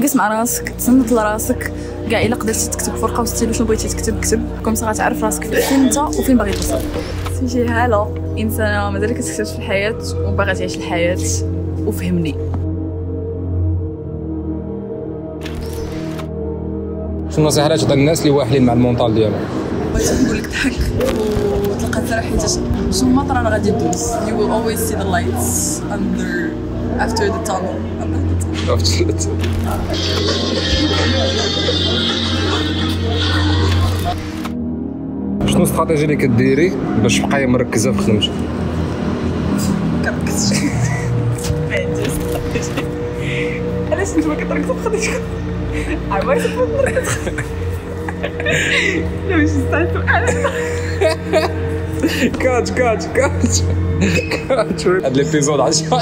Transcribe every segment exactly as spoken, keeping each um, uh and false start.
جلس مع راسك، تصنت لراسك كاع الا قدرتي تكتب فرقه وستيلو شنو بغيتي تكتب كتب، كوم سا غتعرف راسك فين انت وفين باغي توصل. سميتي هاله، انسانه مازال كتكتب في الحياه وباغا تعيش الحياه وفهمني. شنو النصيحه اللي تعطي الناس اللي واحلين مع المونطال ديالهم؟ بغيت نقول لك ضحك وتلقى تسرح حيت شنو ما طرا راه غادي دوز. You will always see the lights under after the tunnel. after the tunnel. شنو الاستراتيجيه اللي كديري باش تبقاي مركزه في خدمتك؟ كنركز ما عنديش استراتيجيه. علاش نتوما كتركزوا في خدمتكم؟ عمرك تركز لا مش استعدتوا كات كات كات كات هاد ليبيزود عشرة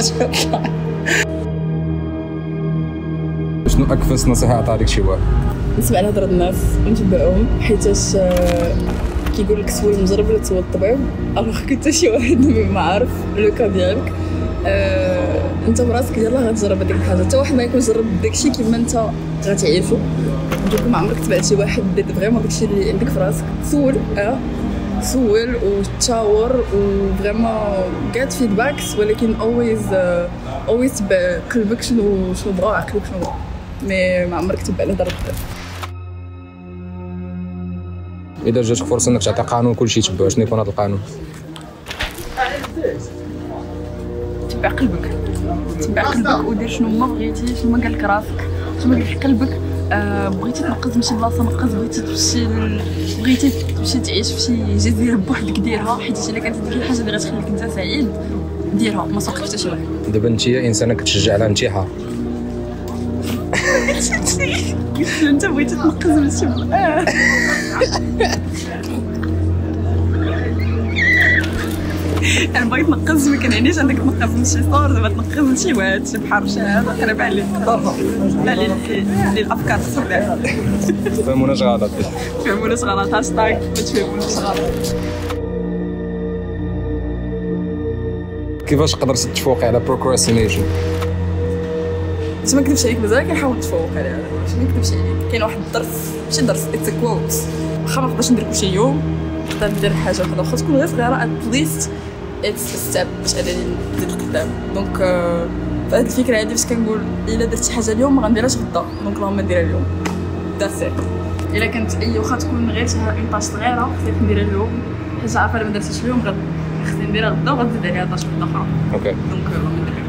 شنو اكفس نصيحه عطاها لك شي واحد؟ نسمع لهضره الناس ونتبعهم حيتاش كيقول لك سول المجرب ولا تسول الطبيب. الوغ كنت شي واحد ما عارف لوكا ديالك أه انت براسك يلاه غتجرب هذيك الحاجه، حتى واحد ما يكون جرب داكشي كيما انت غتعيشو. دونك ما عمرك تبعت شي واحد دير فريمون داكشي اللي عندك في راسك. سول اه سول وتشاور وفريمون جات فيدباكس، ولكن اولويز اولويز تبع قلبك شنو شنو بغا عقلك شنو بغا، مي ما عمرك تبع الهضره بزاف. اذا جاتك فرصه انك تعطي قانون كلشي يتبعو، شنو يكون هذا القانون؟ تبع قلبك، تبع قلبك ودير شنو ما بغيتي، شنو ما قال لك راسك، شنو ما قال لك قلبك. آه بغيتي تنقز من شي بلاصه نقز، بغيتي تمشي بغيتي تمشي تعيش في شي جزيره بوحدك ديرها، حيت الا كانت ديك الحاجه اللي غتخليك انت سعيد ديرها، ما سوقك حتى شي واحد. دابا انت انسانه كتشجع على الانتحار. انت بغيتي تنقز من شي بلاصه انا بغيت نقز، ما كنعنيش انك تنقز من شي صور، زعما تنقز من شي واد شي بحر شي هذا قريب عليك لا اللي الافكار السوداء. فهموناش غلط فهموناش غلط هاشتاغ ما تفهموناش غلط. كيفاش تقدر تفوقي على بروكراستينيشن؟ باش ما نكذبش عليك مازال كنحاول نتفوق عليها، باش ما نكذبش عليك كاين واحد الدرس ماشي درس اتس كوت، واخا ما نقدرش ندير كلشي يوم نقدر ندير حاجه وحده واخا تكون غير صغيره اتليست اتس ستيب باش انني نزيد لقدام. دونك فهاد الفكره هادي باش كنقول الا درت شي حاجه اليوم ما غنديرهاش غدا، دونك اللهم نديرها اليوم داسي. الا كانت اي واخا تكون غير شي اون طاش صغيره خصني نديرها اليوم، حيت عارفه الا ما درتهاش اليوم غد خصني نديرها غدا وغتزيد عليها طاش وحده اخرى. اوكي دونك اللهم نديرها.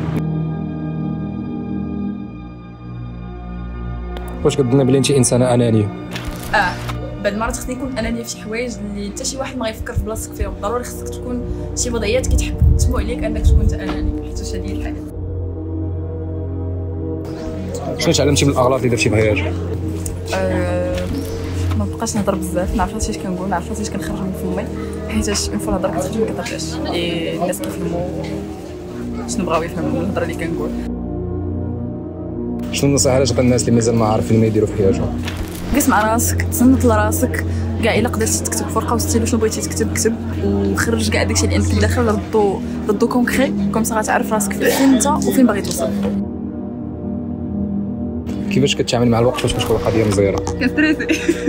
واش كتظني بلي انت انسانه انانيه؟ اه بعض المرات خصني نكون انانيه في شي حوايج اللي حتى شي واحد ما غيفكر في بلاصتك فيهم، ضروري خصك تكون شي وضعيات كيتحكموا عليك انك تكون انت اناني، حيت هذه هي الحياه. شنو تعلمتي من الاغلاط اللي درتي بحياتك؟ أه ما بقاش نهضر بزاف، نعرف فاش كنقول، نعرف فاش كنخرج من فمي، حيتاش اون فوا الهضره كتخرج ما كترجعش. الناس كيفهموا شنو بغاو يفهموا من الهضره اللي كنقول. شنو النصيحه اللي تعطي الناس اللي مازال ما عارفين ما يديروا في حياتهم؟ جلس مع راسك، تصنت لراسك كاع الا قدرتي تكتب فرقه وستيلو شنو بغيتي تكتب كتب، وخرج كاع داكشي اللي عندك داخل ردو ردو كونكري، كوم سا غتعرف راسك فين انت وفين باغي توصل. كيفاش كتعامل مع الوقت فاش كتكون القضيه مزيره؟ كنستريسي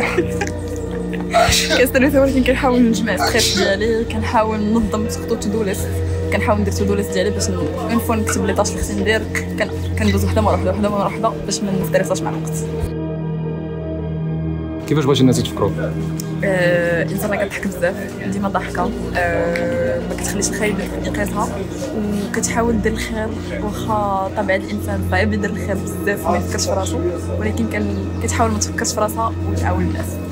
كنستريسي ولكن كنحاول نجمع ستريس ديالي، كنحاول ننظم خطوط تو دو ليست، كنحاول ندير تو دو ليست ديالي باش اون فوا نكتب لي طاش اللي خصني ندير، كندوز وحده مره وحده وحده مره وحده باش ما نستريساش مع الوقت. كيفاش بغيتي الناس يتفكروا؟ آه، انسانه كتضحك بزاف، ديما ضاحكه، آه، ما كتخليش الخايب يقيسها، وكتحاول دير الخير واخا طبيعه الانسان صعيب يدير الخير بزاف وما يفكرش في راسو، ولكن كتحاول ما تفكرش في راسها وتعاون الناس.